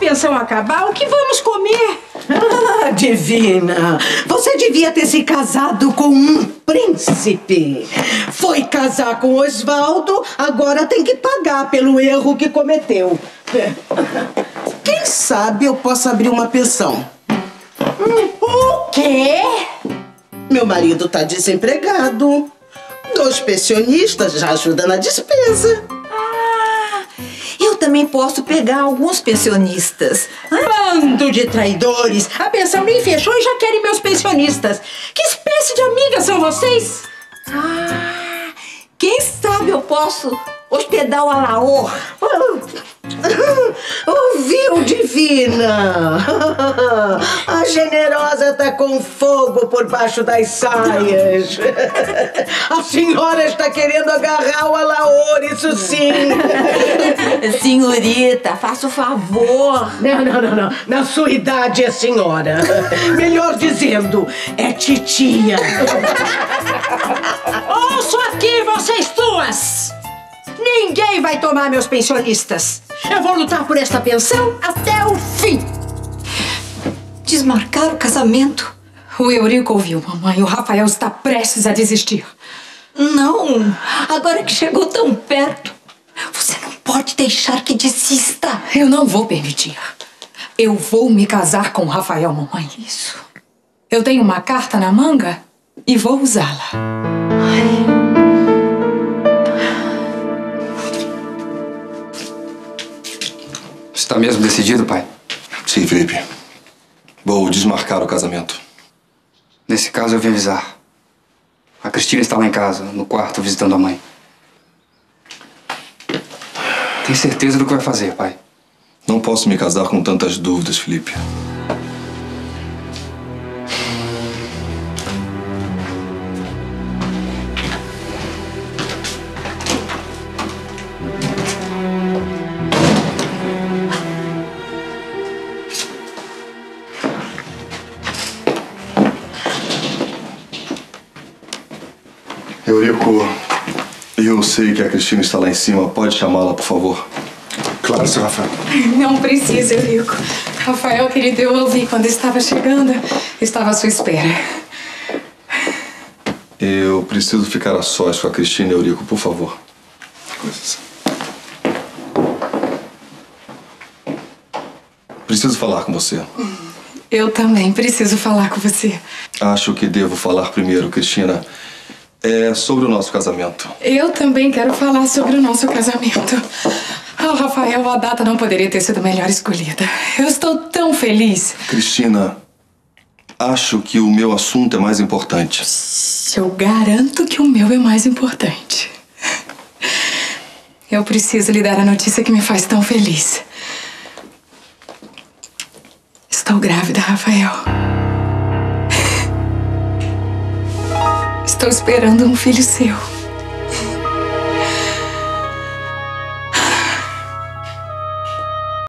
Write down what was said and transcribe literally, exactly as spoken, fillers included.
pensão acabar, o que vamos comer? Ah, Divina, você devia ter se casado com um príncipe. Foi casar com Osvaldo, agora tem que pagar pelo erro que cometeu. Quem sabe eu posso abrir uma pensão. O quê? Meu marido tá desempregado. Dois pensionistas já ajudam na despesa. Ah, eu também posso pegar alguns pensionistas. Bando de traidores! A pensão nem fechou e já querem meus pensionistas. Que espécie de amigas são vocês? Ah, quem sabe eu posso hospedar o Alaor? Ouviu, Divina? A generosa tá com fogo por baixo das saias. A senhora está querendo agarrar o Alaor, isso sim. Senhorita, faça o favor. Não, não, não, não. Na sua idade é senhora. Melhor dizendo, é titia. Ouço aqui, vocês duas! Ninguém vai tomar meus pensionistas. Eu vou lutar por esta pensão até o fim. Desmarcar o casamento? O Eurico ouviu, mamãe. O Rafael está prestes a desistir. Não, agora que chegou tão perto, você não pode deixar que desista. Eu não vou permitir. Eu vou me casar com o Rafael, mamãe. Isso. Eu tenho uma carta na manga e vou usá-la. Está mesmo decidido, pai? Sim, Felipe. Vou desmarcar o casamento. Nesse caso, eu vim avisar. A Cristina está lá em casa, no quarto, visitando a mãe. Tem certeza do que vai fazer, pai? Não posso me casar com tantas dúvidas, Felipe. Eurico, eu sei que a Cristina está lá em cima. Pode chamá-la, por favor? Claro, seu Rafael. Não precisa, Eurico. Rafael, querido, eu ouvi quando estava chegando. Estava à sua espera. Eu preciso ficar a sós com a Cristina, Eurico, por favor. Coisas. Preciso falar com você. Eu também preciso falar com você. Acho que devo falar primeiro, Cristina. É sobre o nosso casamento. Eu também quero falar sobre o nosso casamento. Oh, Rafael, a data não poderia ter sido melhor escolhida. Eu estou tão feliz. Cristina, acho que o meu assunto é mais importante. Eu garanto que o meu é mais importante. Eu preciso lhe dar a notícia que me faz tão feliz. Estou grávida, Rafael. Estou esperando um filho seu.